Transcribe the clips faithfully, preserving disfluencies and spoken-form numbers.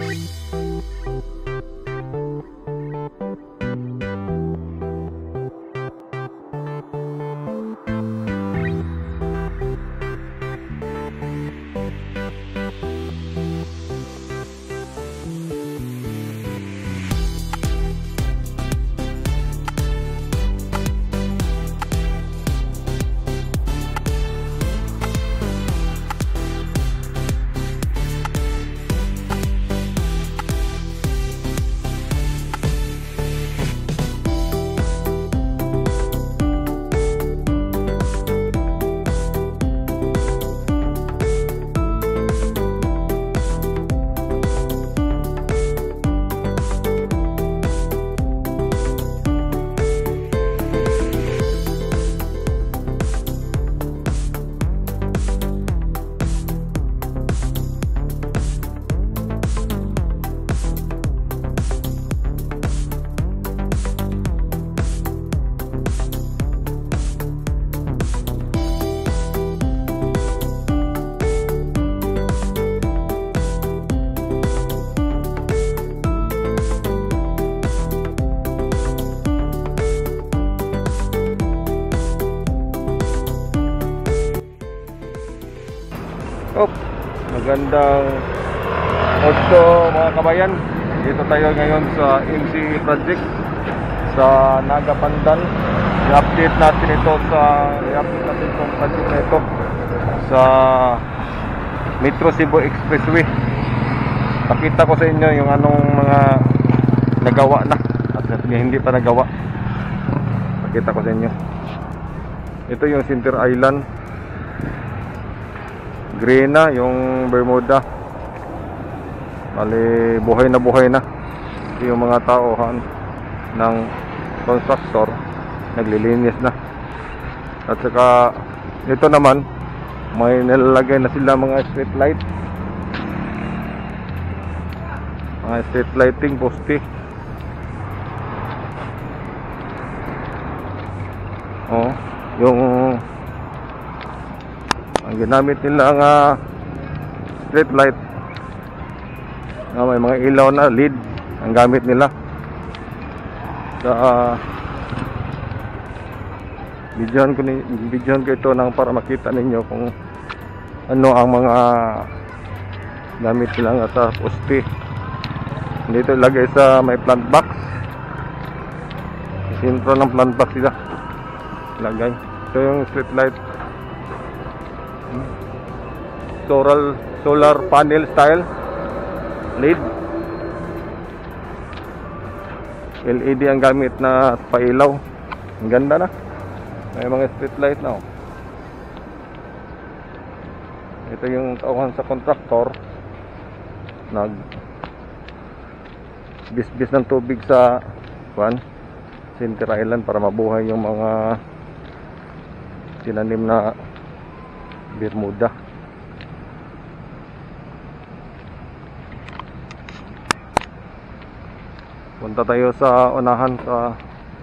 Oh, magandang orto mga kabayan. Dito tayo ngayon sa M C E project sa Naga Pandan. I-update natin ito sa i-update natin itong project na ito sa Metro Cebu Expressway. Pakita ko sa inyo yung anong mga nagawa na at hindi pa nagawa. Pakita ko sa inyo. Ito yung Center Island, green na yung Bermuda. Bali buhay na buhay na. Ito yung mga tauhan ng constructor, naglilinis na. At saka ito naman may nilalagay na sila mga street light, mga street lighting poste. Oh, yung ang ginamit nila ang uh, street light, uh, may mga ilaw na L E D ang gamit nila sa uh, videohan ko, ni, videohan ko ito nang para makita ninyo kung ano ang mga gamit nila nga sa poste. Dito ilagay sa may plant box, sa sentro ng plant box sila ilagay. Ito yung street light, solar solar panel style L E D. L E D ang gamit na pailaw. Ang ganda na. May mga street light na. Oh. Ito yung tauhan sa contractor, nag bisbis ng tubig sa kuan Center Island para mabuhay yung mga tinanim na Bermuda. Punta tayo sa unahan sa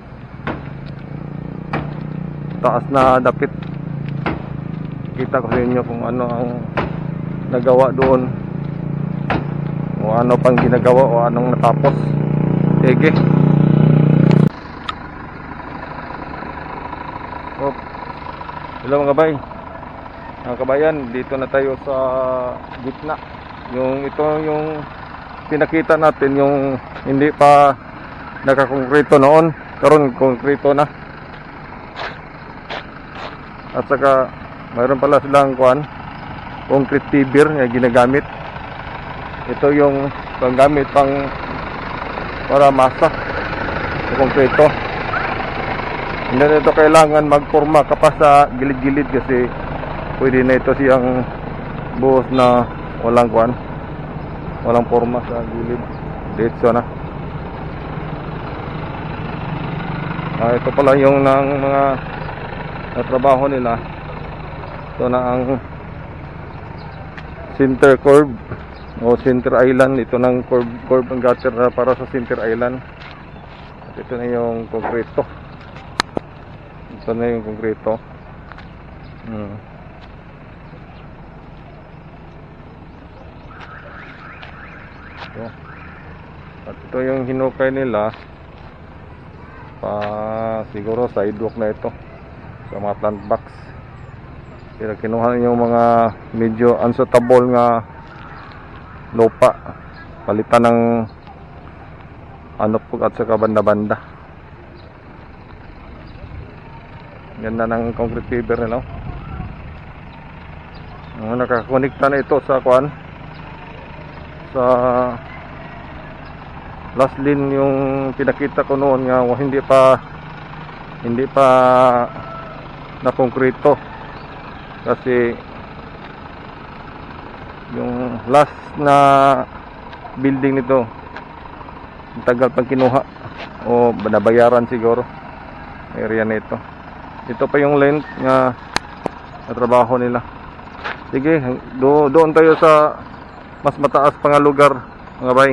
taas na dapit. Kita ko sa inyo kung ano ang nagawa doon, o ano pang ginagawa, o anong natapos. Sige. Oh. Hello mga kabay, mga kabayan, dito na tayo sa gitna. Yung ito yung pinakita natin, yung hindi pa nakakongkrito noon, karon konkrito na. At saka mayroon pala silang kuan, concrete tibir na ginagamit. Ito yung panggamit pang para masa sa konkrito. Hindi na ito kailangan magporma ka pa sa gilid-gilid, kasi pwede na ito siyang buhos na walang kuan, walang porma sa gilid. Diretso na. Ah, ito pala yung ng mga na trabaho nila. Ito na ang center curve o center island. Ito ng curve, curve ang gutter na para sa center island. At ito na yung konkreto. Ito na yung konkreto. Hmm. ito. At ito yung hinukay nila pa siguro sidewalk na ito sa mga plant box. Pero kinuha yung mga medyo unsuitable nga lupa, palitan ng ano po at saka banda-banda. Ganda ng concrete paver nila. Ang nakakonekta na ito sa kuan, sa last line yung pinakita ko noon nga hindi pa hindi pa na konkreto kasi yung last na building nito tagal pang kinuha o nabayaran siguro area nito. Ito pa yung length nga na trabaho nila. Sige, do doon tayo sa mas mataas pa nga lugar mga bay.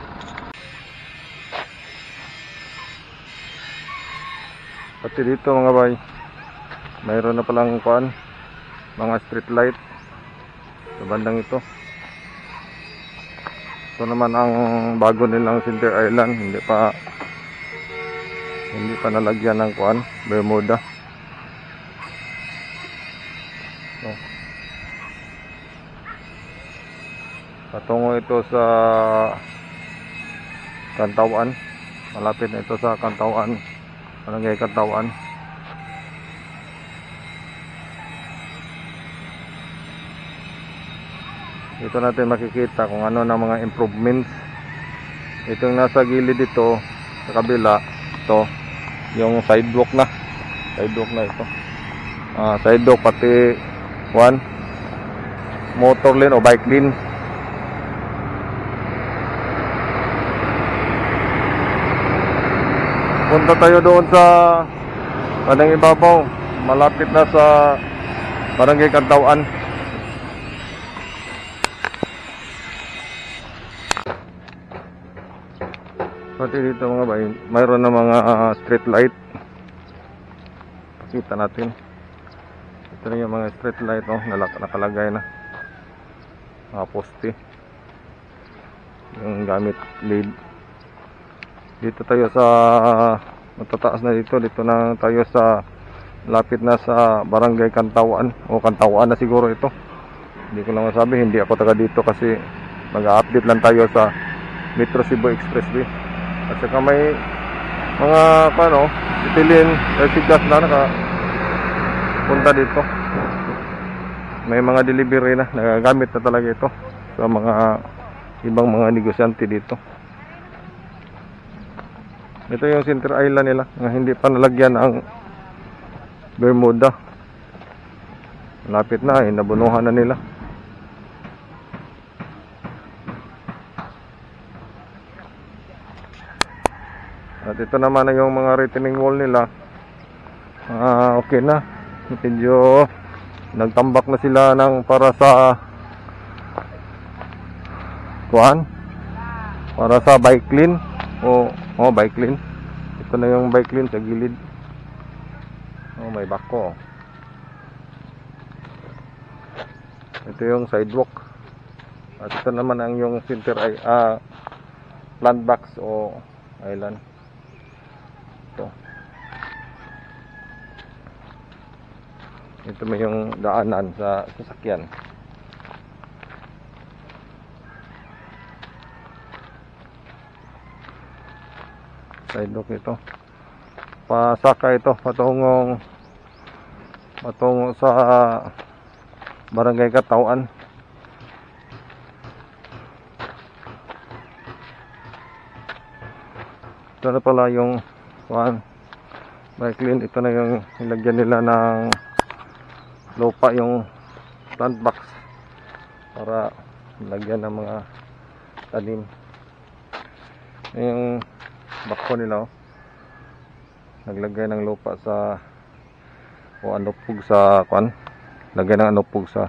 Pati dito mga bay, mayroon na palang kuan, mga street light sa bandang ito. Ito naman ang bago nilang center island, hindi pa hindi pa nalagyan ng kuan, Bermuda. So, patungo ito sa Kantawan, malapit na ito sa Kantawan, Barangay Kantawan. Dito natin makikita kung ano na mga improvements. Itong nasa gilid dito sa kabila, ito yung sidewalk na sidewalk na ito, ah, sidewalk pati one motor lane o bike lane. Punta tayo doon sa Padang Ibabaw, malapit na sa Barangay Kantawan. Pati dito mga bay, mayroon na mga uh, street light. Pakita natin. Ito na yung mga street light, oh, nakalagay na mga poste yung gamit lead. Dito tayo sa matataas na dito. Dito na tayo sa lapit na sa Barangay Kantawan o Kantawan na siguro ito. Hindi ko lang masabi, hindi ako taga dito kasi mag-update lang tayo sa Metro Cebu Expressway. At saka may mga paano, itilin, sigas na naka punta dito. May mga delivery na, nagagamit na talaga ito sa mga ibang mga negosyante dito. Ito yung center island nila na hindi pa nalagyan ang Bermuda. Lapit na, eh, nabunuhan na nila. At ito naman na yung mga retaining wall nila. Ah, okay na. Medyo nagtambak na sila ng para sa kuan, para sa bike lane o oh, bike lane. Ito na yung bike lane sa gilid. Oh, may bako. Ito yung sidewalk. At ito naman ang yung center ay ah, plant box o island. Ito. Ito may yung daanan sa sasakyan. Sidewalk ito. Pasaka ito, patungong patungo sa Barangay Kantawan. Ito na pala yung one bike lane. Ito na yung nilagyan nila ng lupa, yung plant box para lagyan ng mga tanim. Yung bako nila, oh, naglagay ng lupa sa o anupog sa kwan, lagay ng anupog sa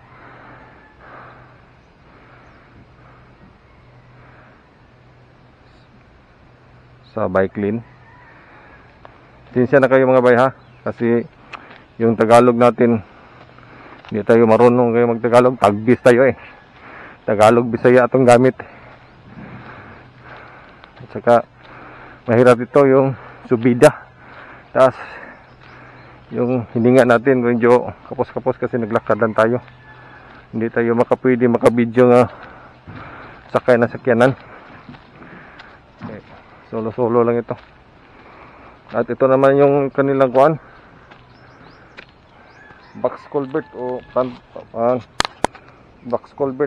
sa bike lane. Sinsya na kayo mga bay ha, kasi yung Tagalog natin hindi tayo marunong kayo mag Tagalog, tagbis tayo eh. Tagalog Bisaya atong gamit. At saka mahirap ito yung subida. Tapos yung hininga natin medyo kapos-kapos kasi naglakadan tayo. Hindi tayo makapwede makabidyo nga sakay na sakyanan. Okay. Solo-solo lang ito. At ito naman yung kanilang kuan, box culvert o pan, pan, box culvert.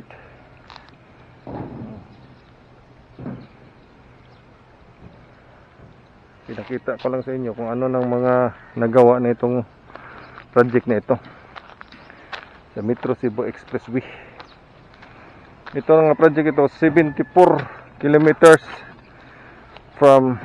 Pinakita ko lang sa inyo kung ano ng mga nagawa na itong project na ito sa Metro Cebu Expressway. Ito nga project ito, seventy-four kilometers from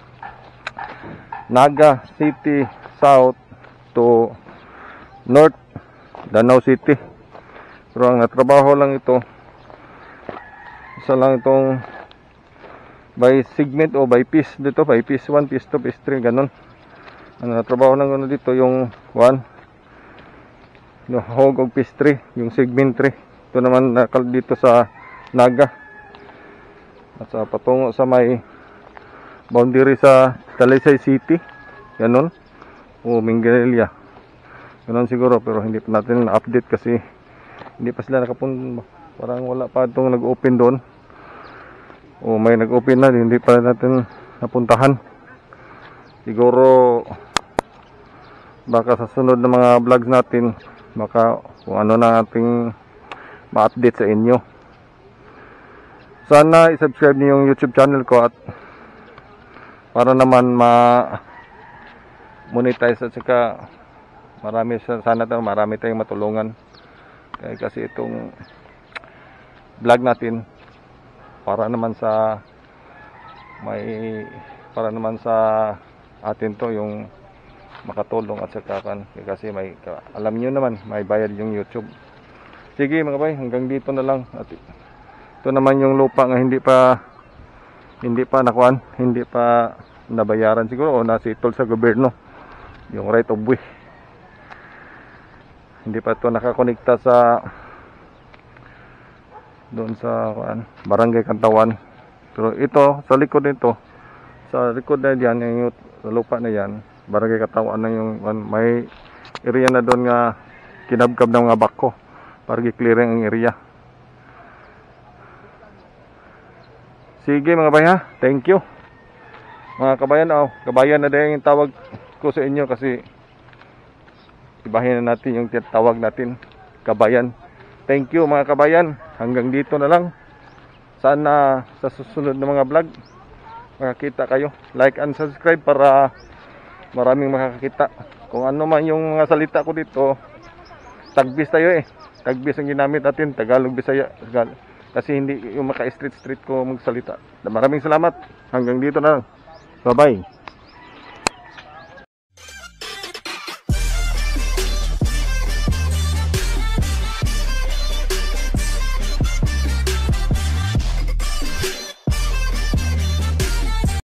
Naga City South to North Danau City. Pero ang natrabaho lang ito, isa lang itong by segment o by piece dito, by piece one, piece two, piece three, ganun. Ang natrabaho lang ano dito yung one, yung hog og piece three, yung segment three. Ito naman nakal dito sa Naga at sa patungo sa may boundary sa Talisay City, ganun, o Mingalia, ganun siguro. Pero hindi pa natin na-update kasi hindi pa sila nakapunta, parang wala pa itong nag-open doon, o may nag-open na, hindi pa natin napuntahan. Siguro baka sa sunod na mga vlogs natin, baka kung ano na ating ma-update sa inyo. Sana i-subscribe niyo yung YouTube channel ko at para naman ma-monetize at saka marami sana tayo, marami tayong matulungan. Kaya kasi itong vlog natin para naman sa may para naman sa atin to, yung makatulong at saka kan, kasi may alam niyo naman may bayad yung YouTube. Sige mga bay, hanggang dito na lang. At ito naman yung lupa nga hindi pa hindi pa nakuan, hindi pa nabayaran siguro o nasitol sa gobyerno, yung right of way. Hindi pa ito nakakonekta sa doon sa kuan, Barangay Kantawan. Pero ito sa likod nito, sa likod na diyan, yung lupa na yan, Barangay Kantawan na yung may area na doon nga kinabkab ng mga bako para gi-clearing ang area. Sige mga bayan, thank you. Mga kabayan, oh, kabayan na din yung tawag ko sa inyo kasi ibahin na natin yung tawag natin, kabayan. Thank you mga kabayan. Hanggang dito na lang. Sana sa susunod na mga vlog makakita kayo. Like and subscribe para maraming makakita. Kung ano man yung mga salita ko dito, tagbis tayo eh. Tagbis ang ginamit natin, Tagalog, Bisaya. Kasi hindi yung maka-street street ko magsalita. Maraming salamat. Hanggang dito na lang. Bye bye.